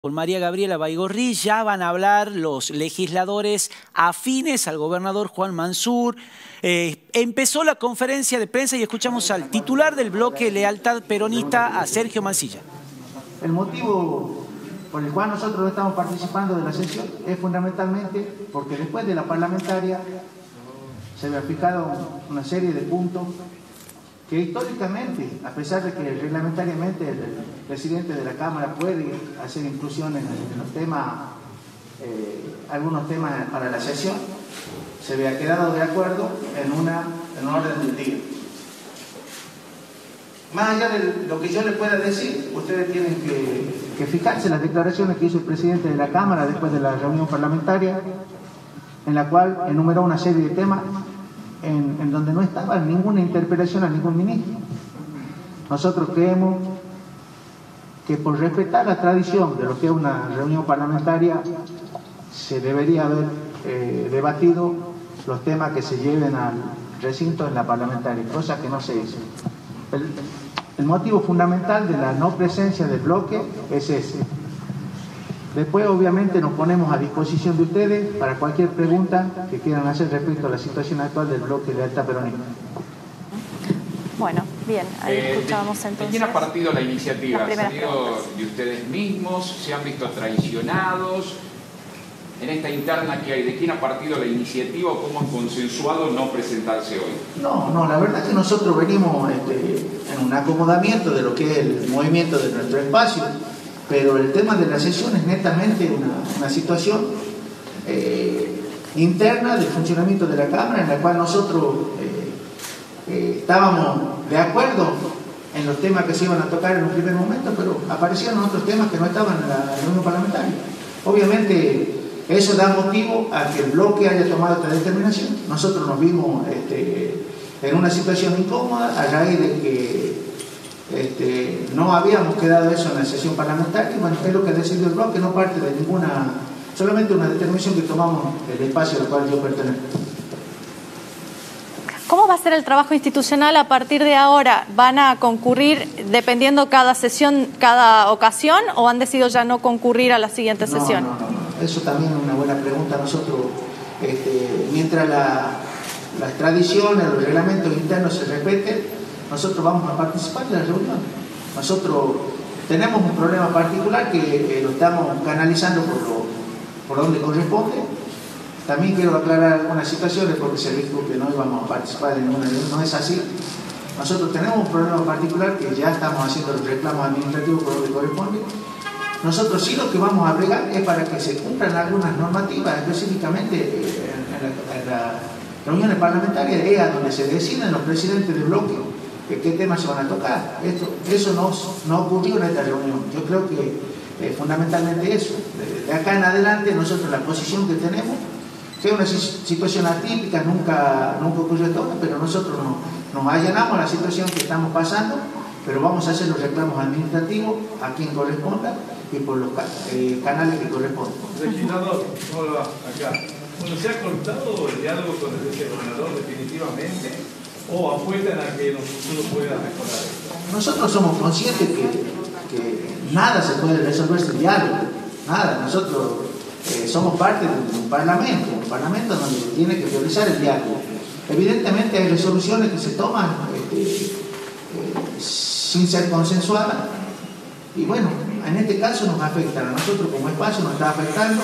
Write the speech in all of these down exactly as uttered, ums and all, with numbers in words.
Con María Gabriela Baigorri ya van a hablar los legisladores afines al gobernador Juan Mansur. Eh, empezó la conferencia de prensa y escuchamos al titular del bloque Lealtad Peronista, a Sergio Mansilla. El motivo por el cual nosotros no estamos participando de la sesión es fundamentalmente porque después de la parlamentaria se había fijado una serie de puntos que históricamente, a pesar de que reglamentariamente el presidente de la Cámara puede hacer inclusiones en los temas, eh, algunos temas para la sesión, se había quedado de acuerdo en, una, en un orden del día. Más allá de lo que yo les pueda decir, ustedes tienen que, que fijarse en las declaraciones que hizo el presidente de la Cámara después de la reunión parlamentaria, en la cual enumeró una serie de temas En, en donde no estaba ninguna interpelación a ningún ministro. Nosotros creemos que por respetar la tradición de lo que es una reunión parlamentaria se debería haber eh, debatido los temas que se lleven al recinto en la parlamentaria, cosa que no se hizo. El, el motivo fundamental de la no presencia del bloque es ese. Después, obviamente, nos ponemos a disposición de ustedes para cualquier pregunta que quieran hacer respecto a la situación actual del bloque de Lealtad Peronista. Bueno, bien, ahí eh, escuchábamos de, entonces. ¿De quién ha partido la iniciativa? Las ¿Ha salido de ustedes mismos? ¿Se han visto traicionados? En esta interna que hay, ¿de quién ha partido la iniciativa o cómo han consensuado no presentarse hoy? No, no, la verdad es que nosotros venimos este, en un acomodamiento de lo que es el movimiento de nuestro espacio. Pero el tema de la sesión es netamente una, una situación eh, interna del funcionamiento de la Cámara, en la cual nosotros eh, eh, estábamos de acuerdo en los temas que se iban a tocar en un primer momento, pero aparecieron otros temas que no estaban en la reunión parlamentaria. Obviamente eso da motivo a que el bloque haya tomado esta determinación. Nosotros nos vimos este, en una situación incómoda a raíz de que Este, no habíamos quedado eso en la sesión parlamentaria. Bueno, es lo que decidió el bloque, no parte de ninguna, solamente una determinación que tomamos del espacio al cual yo pertenezco. ¿Cómo va a ser el trabajo institucional a partir de ahora? ¿Van a concurrir dependiendo cada sesión, cada ocasión, o han decidido ya no concurrir a la siguiente no, sesión? No, no, no, eso también es una buena pregunta. Nosotros, este, mientras la, las tradiciones, los reglamentos internos se respeten, nosotros vamos a participar de la reunión. Nosotros tenemos un problema particular que eh, lo estamos canalizando por, lo, por donde corresponde. También quiero aclarar algunas situaciones porque se dijo que no íbamos a participar en ninguna reunión. No es así. Nosotros tenemos un problema particular que ya estamos haciendo los reclamos administrativos por donde corresponde. Nosotros sí lo que vamos a plegar es para que se cumplan algunas normativas, específicamente eh, en, la, en las reuniones parlamentarias, es a donde se deciden los presidentes de bloque qué temas se van a tocar. Esto, eso no, no ocurrió en esta reunión. Yo creo que eh, fundamentalmente eso. De, de acá en adelante, nosotros la posición que tenemos, que es una situación atípica, nunca, nunca ocurrió todo, pero nosotros no, nos allanamos a la situación que estamos pasando, pero vamos a hacer los reclamos administrativos a quien corresponda y por los eh, canales que correspondan. Legislador, ¿cómo lo va? Acá. Bueno, ¿se ha cortado el diálogo con el vicegobernador definitivamente? ¿O apuestan a que en un futuro pueda mejorar esto? Nosotros somos conscientes que, que nada se puede resolver sin diálogo, nada. Nosotros eh, somos parte de un parlamento, un parlamento donde tiene que priorizar el diálogo. Evidentemente hay resoluciones que se toman este, eh, sin ser consensuadas, y bueno, en este caso nos afectan a nosotros como espacio, nos está afectando,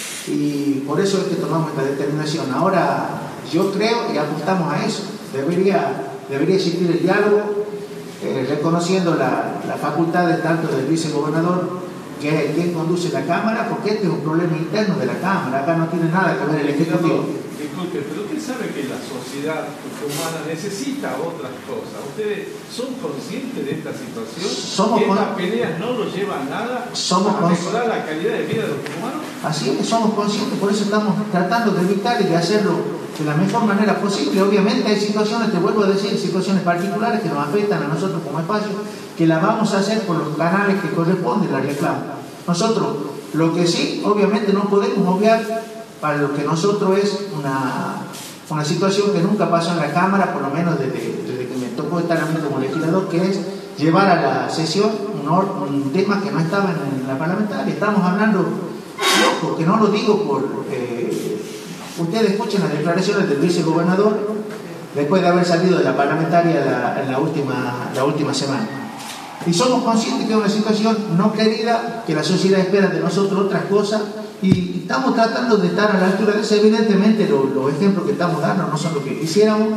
y por eso es que tomamos esta determinación. Ahora yo creo y apuntamos a eso. Debería, debería existir el diálogo, eh, reconociendo la, la facultad tanto del vicegobernador, que es quien conduce la Cámara, porque este es un problema interno de la Cámara. Acá no tiene nada que ver el Ejecutivo. Disculpe, pero usted sabe que la sociedad humana necesita otras cosas. ¿Ustedes son conscientes de esta situación? Somos ¿Que con... estas peleas no lo llevan nada somos a mejorar la calidad de vida de los humanos? Así es, somos conscientes, por eso estamos tratando de evitar y de hacerlo de la mejor manera posible. Obviamente hay situaciones, te vuelvo a decir, situaciones particulares que nos afectan a nosotros como espacio, que las vamos a hacer por los canales que corresponden a la reclama. Nosotros, lo que sí, obviamente no podemos obviar para lo que nosotros es una, una situación que nunca pasó en la Cámara, por lo menos desde, desde que me tocó estar a mí como legislador, que es llevar a la sesión un, un tema que no estaba en la parlamentaria. Estamos hablando, loco, que no lo digo por... Eh, ustedes escuchen las declaraciones del vicegobernador después de haber salido de la parlamentaria la, en la última, la última semana. Y somos conscientes que es una situación no querida, que la sociedad espera de nosotros otras cosas, y estamos tratando de estar a la altura de eso. Evidentemente los, los ejemplos que estamos dando no son lo que quisiéramos,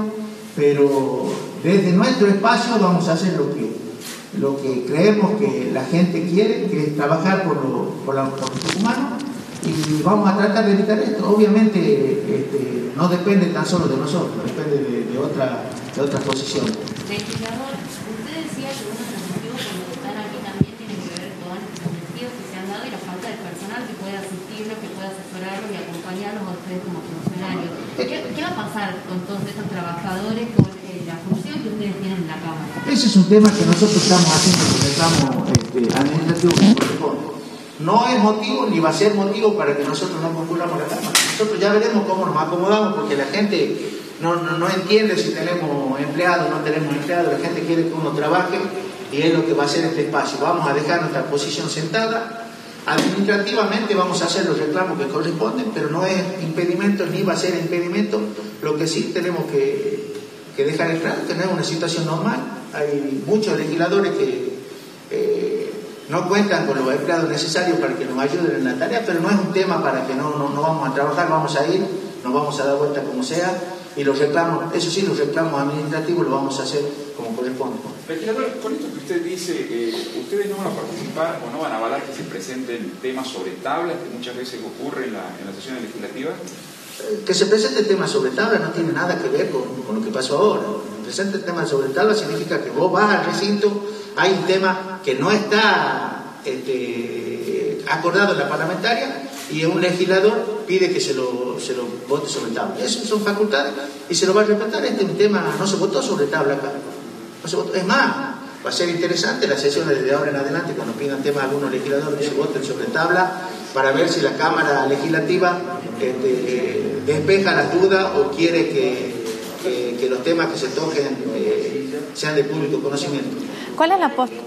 pero desde nuestro espacio vamos a hacer lo que, lo que creemos que la gente quiere, que es trabajar por, lo, por, la, por los humanos, y vamos a tratar de evitar esto. Obviamente este, no depende tan solo de nosotros, depende de, de, otra, de otras posiciones. Legislador, usted decía que uno de los motivos por los que están aquí también tiene que ver con los despidos que se han dado y la falta de personal que pueda asistirlos, que pueda asesorarlos y acompañarlos a ustedes como funcionarios. ¿Qué, qué va a pasar con todos estos trabajadores, con eh, la función que ustedes tienen en la Cámara? Ese es un tema que nosotros estamos haciendo con el reclamo este, administrativo que corresponde. No es motivo ni va a ser motivo para que nosotros no concurramos a la Cámara. Nosotros ya veremos cómo nos acomodamos, porque la gente no, no, no entiende si tenemos empleados o no tenemos empleados. La gente quiere que uno trabaje y es lo que va a hacer este espacio. Vamos a dejar nuestra posición sentada. Administrativamente vamos a hacer los reclamos que corresponden, pero no es impedimento ni va a ser impedimento. Lo que sí tenemos que, que dejar claro que no es una situación normal. Hay muchos legisladores que eh, no cuentan con los empleados necesarios para que nos ayuden en la tarea, pero no es un tema para que no, no, no vamos a trabajar, vamos a ir, nos vamos a dar vuelta como sea, y los reclamos, eso sí, los reclamos administrativos los vamos a hacer como corresponde. Legislador, con esto que usted dice, eh, ¿ustedes no van a participar o no van a avalar que se presenten temas sobre tablas, que muchas veces ocurre en, la, en las sesiones legislativas? Que se presente el tema sobre tablas no tiene nada que ver con, con lo que pasó ahora. Que presente el tema sobre tablas significa que vos vas al recinto, hay un tema que no está este, acordado en la parlamentaria y un legislador pide que se lo, se lo vote sobre tabla. Eso son facultades y se lo va a respetar. Este es un tema, no se votó sobre tabla acá. No se votó. Es más, va a ser interesante las sesiones desde ahora en adelante cuando pidan temas algunos legisladores que se voten sobre tabla para ver si la Cámara Legislativa este, despeja las dudas o quiere que, que, que los temas que se toquen eh, sean de público conocimiento. ¿Cuál es la postura?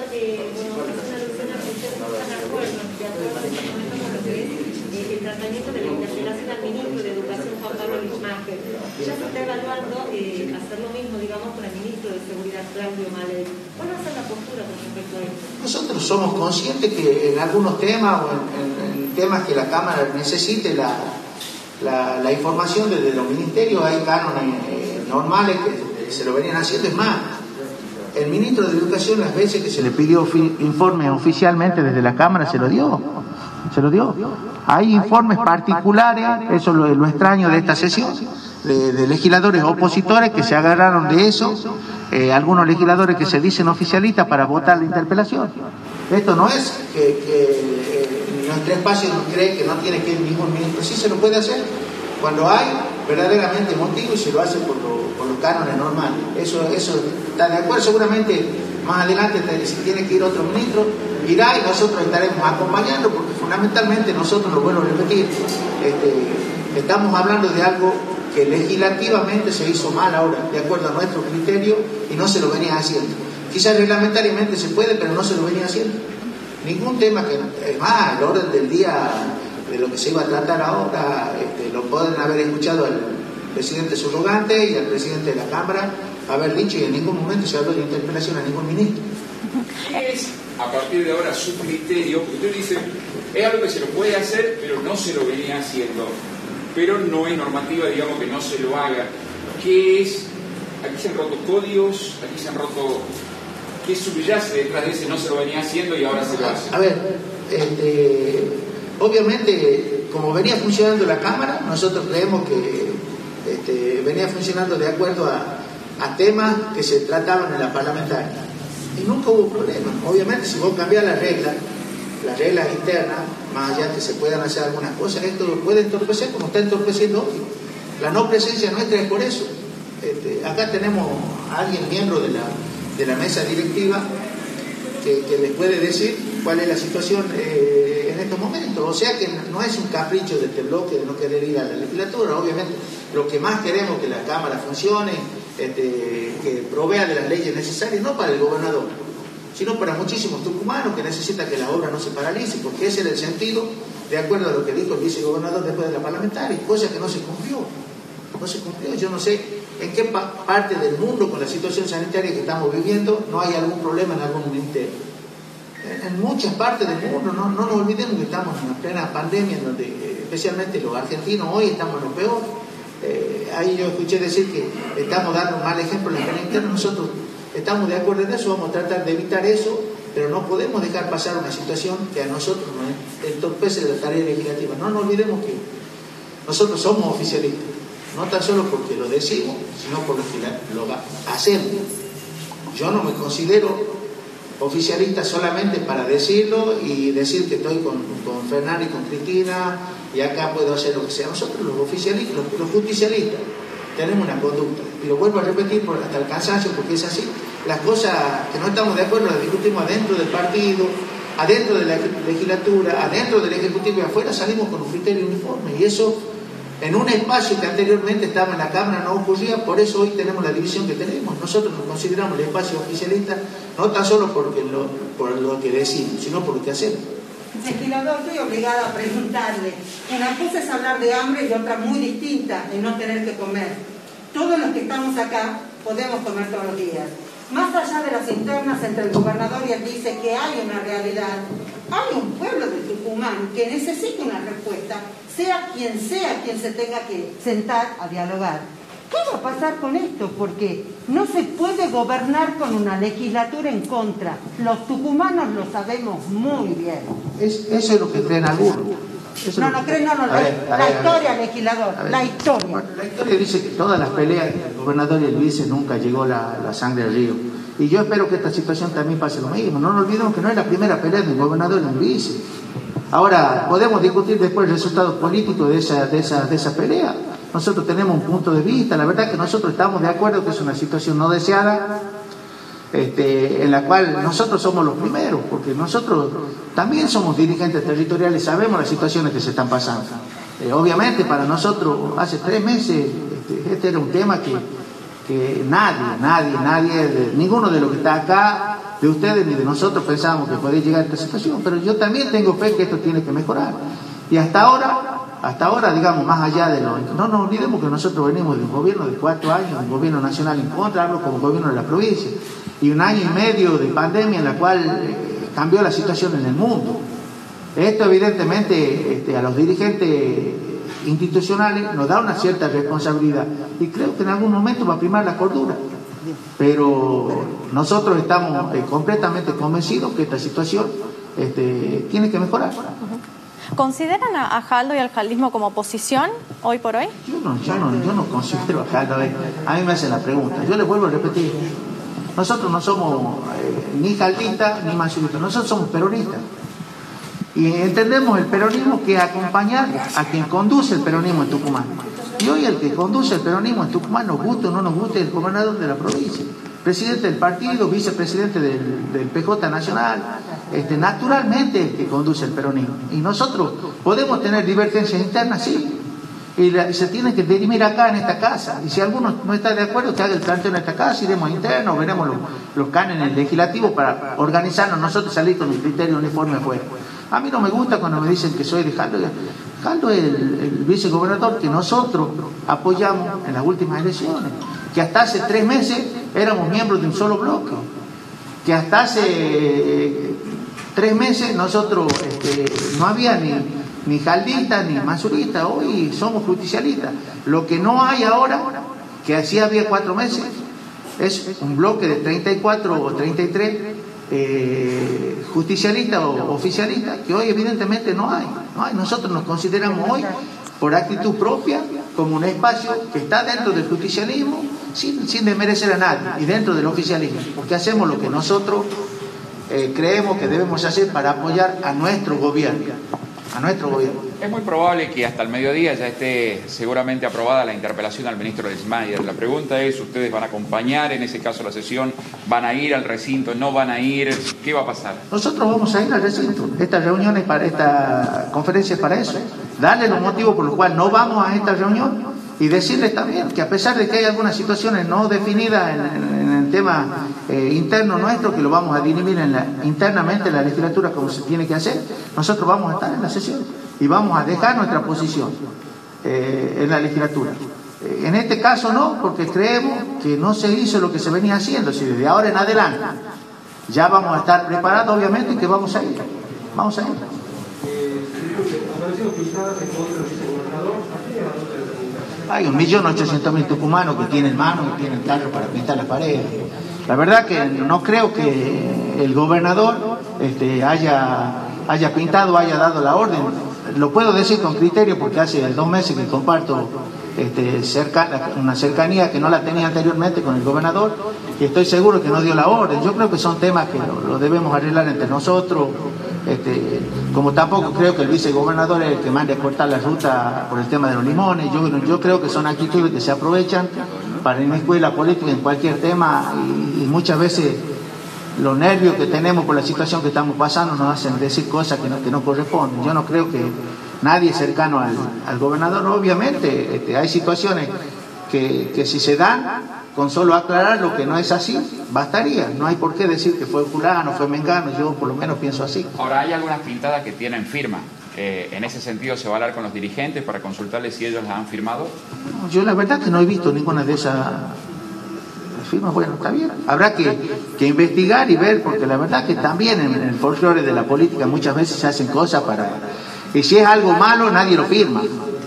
El tratamiento de la interpelación al ministro de Educación, Juan Pablo Lismacher. Ya se está evaluando eh, hacer lo mismo, digamos, con el ministro de Seguridad, Claudio Malek. ¿Cuál va a ser la postura con respecto a esto? Nosotros somos conscientes que en algunos temas o en, en, en temas que la Cámara necesite la, la, la información desde los ministerios, hay cánones eh, normales que se lo venían haciendo. Es más, el ministro de Educación, las veces que se le pidió informe oficialmente desde la Cámara, se lo dio. Se lo dio. Hay informes particulares, eso es lo, lo extraño de esta sesión, de, de legisladores opositores que se agarraron de eso, eh, algunos legisladores que se dicen oficialistas para votar la interpelación. Esto no es que, que eh, nuestro espacio nos cree que no tiene que ir ningún ministro, sí se lo puede hacer cuando hay verdaderamente motivo y se lo hace por, lo, por los cánones normales. Eso, eso está de acuerdo. Seguramente más adelante, si tiene que ir otro ministro, irá y nosotros estaremos acompañando, porque fundamentalmente nosotros, lo vuelvo a repetir, este, estamos hablando de algo que legislativamente se hizo mal ahora, de acuerdo a nuestro criterio, y no se lo venía haciendo. Quizás reglamentariamente se puede, pero no se lo venía haciendo. Ningún tema que, es más, el orden del día de lo que se iba a tratar ahora, este, lo pueden haber escuchado al presidente subrogante y al presidente de la Cámara haber dicho, y en ningún momento se habló de interpelación a ningún ministro. ¿Qué es, a partir de ahora, su criterio? Usted dice, es algo que se lo puede hacer, pero no se lo venía haciendo. Pero no es normativa, digamos, que no se lo haga. ¿Qué es? Aquí se han roto códigos, aquí se han roto... ¿Qué subyace detrás de ese no se lo venía haciendo y ahora se lo hace? A ver, este, obviamente, como venía funcionando la Cámara, nosotros creemos que este, venía funcionando de acuerdo a, a temas que se trataban en la parlamentaria. Y nunca hubo problema. Obviamente, si vos cambiás las reglas, las reglas internas, más allá que se puedan hacer algunas cosas, esto puede entorpecer como está entorpeciendo hoy. La no presencia nuestra es por eso. Este, acá tenemos a alguien miembro de la, de la mesa directiva que, que les puede decir cuál es la situación eh, en estos momentos. O sea que no es un capricho de este bloque de no querer ir a la legislatura. Obviamente, lo que más queremos es que la Cámara funcione, este, que provea de las leyes necesarias, no para el gobernador, sino para muchísimos tucumanos que necesitan que la obra no se paralice, porque ese era el sentido, de acuerdo a lo que dijo el vicegobernador después de la parlamentaria, cosa que no se cumplió. No se cumplió. Yo no sé en qué pa parte del mundo, con la situación sanitaria que estamos viviendo, no hay algún problema en algún ministerio. En muchas partes del mundo, no, no nos olvidemos que estamos en una plena pandemia, en donde eh, especialmente los argentinos hoy estamos en lo peor. Eh, ahí yo escuché decir que estamos dando un mal ejemplo en la pena interna. Nosotros estamos de acuerdo en eso, vamos a tratar de evitar eso, pero no podemos dejar pasar una situación que a nosotros nos entorpece la tarea legislativa. No nos olvidemos que nosotros somos oficialistas, no tan solo porque lo decimos, sino porque lo hacemos. Yo no me considero oficialista solamente para decirlo y decir que estoy con, con Fernando y con Cristina y acá puedo hacer lo que sea. Nosotros los oficialistas, los, los justicialistas, tenemos una conducta, y lo vuelvo a repetir por, hasta el cansancio, porque es así. Las cosas que no estamos de acuerdo las discutimos adentro del partido, adentro de la legislatura, adentro del Ejecutivo y afuera salimos con un criterio uniforme, y eso en un espacio que anteriormente estaba en la Cámara no ocurría. Por eso hoy tenemos la división que tenemos. Nosotros nos consideramos el espacio oficialista no tan solo porque lo, por lo que decimos, sino por lo que hacemos. Legislador, estoy obligada a preguntarle. Una cosa es hablar de hambre y otra muy distinta, el no tener que comer. Todos los que estamos acá podemos comer todos los días. Más allá de las internas entre el gobernador y él, dice que hay una realidad. Hay un pueblo de Tucumán que necesita una respuesta, sea quien sea quien se tenga que sentar a dialogar. ¿Qué va a pasar con esto? Porque no se puede gobernar con una legislatura en contra. Los tucumanos lo sabemos muy bien. Es, eso es lo que creen algunos. Eso no, no creen, no, no. La, ver, la ver, historia, legislador, la historia. Bueno, la historia dice que todas las peleas del gobernador y el vice nunca llegó la, la sangre al río. Y yo espero que esta situación también pase lo mismo. No nos olvidemos que no es la primera pelea del gobernador y el vice. Ahora, podemos discutir después el resultado político de esa, de esa, de esa pelea. Nosotros tenemos un punto de vista. La verdad que nosotros estamos de acuerdo que es una situación no deseada, este, en la cual nosotros somos los primeros, porque nosotros también somos dirigentes territoriales, sabemos las situaciones que se están pasando. Eh, obviamente para nosotros hace tres meses este, este era un tema que, que nadie, nadie, nadie, de, ninguno de los que está acá, de ustedes ni de nosotros pensábamos que podía llegar a esta situación, pero yo también tengo fe que esto tiene que mejorar. Y hasta ahora, hasta ahora, digamos, más allá de lo... No nos olvidemos que nosotros venimos de un gobierno de cuatro años, un gobierno nacional en contra, hablo como gobierno de la provincia, y un año y medio de pandemia en la cual eh, cambió la situación en el mundo. Esto evidentemente este, a los dirigentes institucionales nos da una cierta responsabilidad, y creo que en algún momento va a primar la cordura. Pero nosotros estamos eh, completamente convencidos que esta situación este, tiene que mejorar. ¿Consideran a, a Jaldo y al jaldismo como oposición hoy por hoy? Yo no, yo no, yo no considero a Jaldo. A mí me hacen la pregunta. Yo les vuelvo a repetir. Nosotros no somos eh, ni jaldistas ni mansuristas. Nosotros somos peronistas. Y entendemos el peronismo que acompañar a quien conduce el peronismo en Tucumán. Y hoy el que conduce el peronismo en Tucumán, nos guste o no nos guste, es el gobernador de la provincia, presidente del partido, vicepresidente del, del P J Nacional, este, naturalmente el que conduce el peronismo. Y nosotros podemos tener divergencias internas, sí, y, la, y se tiene que dirimir acá en esta casa. Y si alguno no está de acuerdo, que haga el planteo en esta casa, iremos internos, veremos los, los cánones legislativos para organizarnos nosotros, salir con un criterio uniforme afuera. A mí no me gusta cuando me dicen que soy de Jaldo. Jaldo es el, el vicegobernador que nosotros apoyamos en las últimas elecciones, que hasta hace tres meses éramos miembros de un solo bloque, que hasta hace eh, tres meses nosotros este, no había ni, ni jaldistas ni mansuristas, hoy somos justicialistas. Lo que no hay ahora, que así había cuatro meses, es un bloque de treinta y cuatro o treinta y tres eh, justicialistas o oficialistas, que hoy evidentemente no hay, no hay. Nosotros nos consideramos hoy, por actitud propia, como un espacio que está dentro del justicialismo, sin, sin desmerecer a nadie, y dentro del oficialismo, porque hacemos lo que nosotros eh, creemos que debemos hacer para apoyar a nuestro gobierno, a nuestro gobierno. Es muy probable que hasta el mediodía ya esté seguramente aprobada la interpelación al ministro Desmayer. La pregunta es, ¿ustedes van a acompañar en ese caso la sesión? ¿Van a ir al recinto? ¿No van a ir? ¿Qué va a pasar? Nosotros vamos a ir al recinto. Esta reunión es para, esta conferencia es para eso. Darle los motivos por los cuales no vamos a esta reunión Y decirles también que a pesar de que hay algunas situaciones no definidas en, en, en el tema eh, interno nuestro, que lo vamos a dirimir en la, internamente en la legislatura como se tiene que hacer, nosotros vamos a estar en la sesión y vamos a dejar nuestra posición eh, en la legislatura. Eh, en este caso no, porque creemos que no se hizo lo que se venía haciendo. Si desde ahora en adelante ya vamos a estar preparados, obviamente que vamos a ir. Vamos a ir. Hay un millón ochocientos mil tucumanos que tienen manos y tienen carro para pintar las paredes. La verdad que no creo que el gobernador este, haya, haya pintado, haya dado la orden. Lo puedo decir con criterio porque hace dos meses que comparto este, cerca, una cercanía que no la tenía anteriormente con el gobernador y estoy seguro que no dio la orden. Yo creo que son temas que lo, lo debemos arreglar entre nosotros. Este, como tampoco creo que el vicegobernador es el que mande a cortar la ruta por el tema de los limones. Yo, yo creo que son actitudes que se aprovechan para inmiscuir la política en cualquier tema y, y muchas veces los nervios que tenemos por la situación que estamos pasando nos hacen decir cosas que no, que no corresponden. Yo no creo que nadie cercano al, al gobernador. Obviamente este, hay situaciones que, que si se dan, con solo aclarar lo que no es así, bastaría. No hay por qué decir que fue fulano, fue mengano, yo por lo menos pienso así. Ahora, hay algunas pintadas que tienen firma. Eh, ¿En ese sentido se va a hablar con los dirigentes para consultarles si ellos las han firmado? Yo la verdad que no he visto ninguna de esas firmas. Bueno, está bien. Habrá que, que investigar y ver, porque la verdad que también en, en el folclore de la política muchas veces se hacen cosas para... Y si es algo malo, nadie lo firma.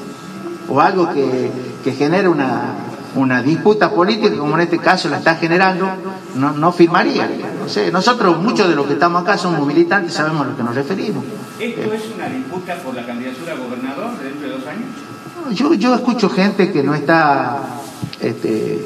O algo que, que genere una... una disputa política, como en este caso la está generando, no, no firmaría. No sé, nosotros, muchos de los que estamos acá somos militantes, sabemos a lo que nos referimos. ¿Esto es una disputa por la candidatura a gobernador dentro de dos años? Yo, yo escucho gente que no está, este,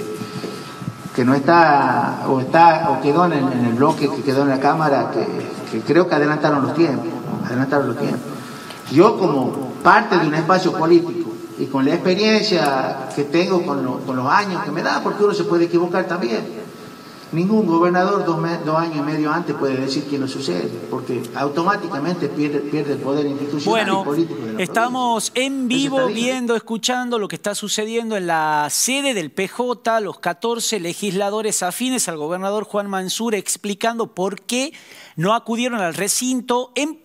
que no está, o está, o quedó en el, en el bloque, que quedó en la Cámara, que, que creo que adelantaron los tiempos, adelantaron los tiempos. Yo, como parte de un espacio político, y con la experiencia que tengo, con, lo, con los años que me da, porque uno se puede equivocar también. Ningún gobernador dos, me, dos años y medio antes puede decir quién lo sucede, porque automáticamente pierde, pierde el poder institucional bueno, y político de la estamos provincia. en vivo viendo, escuchando lo que está sucediendo en la sede del P J, los catorce legisladores afines al gobernador Juan Mansur explicando por qué no acudieron al recinto en